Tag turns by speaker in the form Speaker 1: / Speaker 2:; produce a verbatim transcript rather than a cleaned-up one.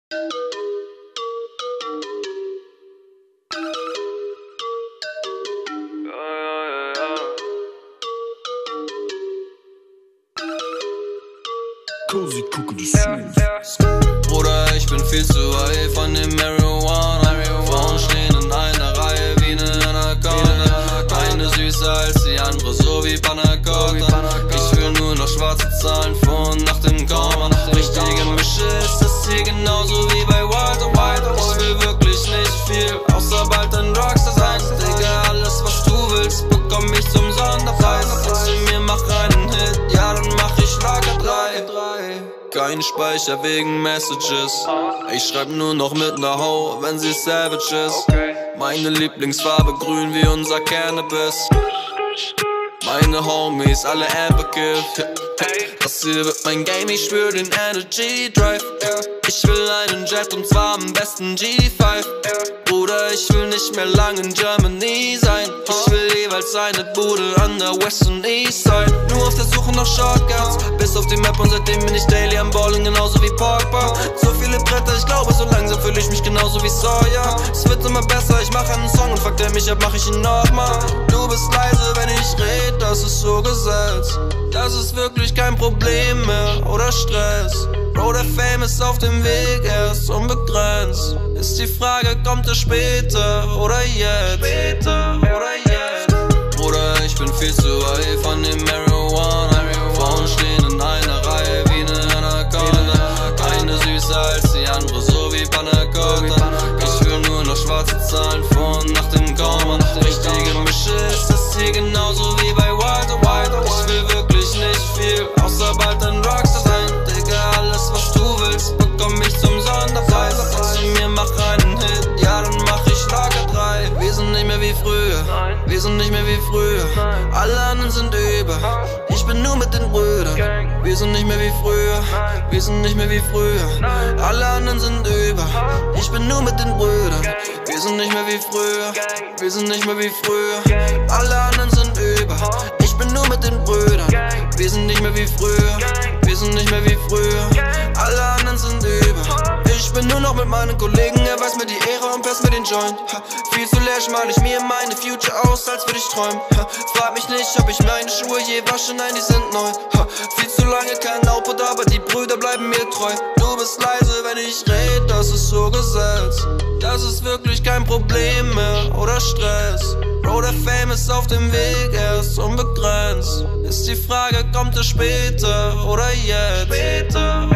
Speaker 1: Cozy Cookie Smooth.
Speaker 2: Bruder, ich bin viel zu high von dem Marihuana. Frauen stehen in einer Reihe wie ne Anaconda. Eine süßer als die andere, so wie Panna Cotta. Ich will nur noch schwarze Zahlen vor und nach dem Komma. Richtige Mische ist das hier genauso wie bei Walter White. Ich will wirklich nicht viel, außer bald ein Rockstar sein. Digga, alles was du willst, bekomm ich zum Sonderpreis. Sagst du mir, mach einen Hit, ja dann mach ich Schlager drei. Kein Speicher wegen Messages. Ich schreib nur noch mit ner Ho, wenn sie savage ist. Meine Lieblingsfarbe grün wie unser Cannabis. Meine Homies alle Amberkiff. Das hier wird mein Game, ich schwör den Energy Drive. Ich will einen Jet und zwar am besten G fünf. Bruder, ich will nicht mehr lang in Germany sein. Ich will jeweils eine Bude an der West und East Side. Nur auf der Suche nach Shortcuts, bis auf die Map und seitdem bin ich daily am Balling, genauso wie Pogba. So viele Bretter, ich glaube so langsam fühle ich mich genauso wie Sawyer. Es wird immer besser, ich mache einen Song und fuck der mich ab, mach ich ihn nochmal. Du bist leise, wenn ich red, das ist so gesetzt. Das ist wirklich kein Problem mehr oder Stress. Bro, der Fame ist auf dem Weg, er ist unbegrenzt. Ist die Frage, kommt er später oder jetzt? Später oder jetzt? Bruder, ich bin viel zu high von dem Marihuana. Frauen stehen in einer Reihe wie ne Anaconda. Eine süßer als die andere, so wie Panna Cotta. Ich will nur noch schwarze Zahlen vor und nach dem Komma. Richtige Mische ist das hier genauso wie bei Walter White. Ich will wirklich nicht viel, außer bald ein Rockstar sein. Digga, alles was du willst, bekomm ich zum Sonderpreis. Sagst du mir, mach einen Hit, ja dann mach ich Schlager drei. Wir sind nicht mehr wie früher, wir sind nicht mehr wie früher. Alle anderen sind über, ich bin nur mit den Brüdern. Wir sind nicht mehr wie früher, wir sind nicht mehr wie früher. Alle anderen sind über, ich bin nur mit den Brüdern. Wir sind nicht mehr wie früher, wir sind nicht mehr wie früher. Alle anderen sind über, ich bin nur mit den Brüdern. Wir sind nicht mehr wie früher, wir sind nicht mehr wie früher. Alle anderen sind über, ich bin nur noch mit meinen Kollegen. Er weiß mir die Ehre und passt mir den Joint. Ha, viel zu leer mal ich mir meine Future aus, als würde ich träumen. Ha, frag mich nicht, ob ich meine Schuhe je wasche, nein, die sind neu. Ha, viel zu lange kein Output, aber die Brüder bleiben mir treu. Du bist leise, wenn ich red, das ist so gesetzt. Das ist wirklich kein Problem mehr oder Stress. Bro, der Fame ist auf dem Weg, er ist unbegrenzt. Ist die Frage, kommt er später oder jetzt? Später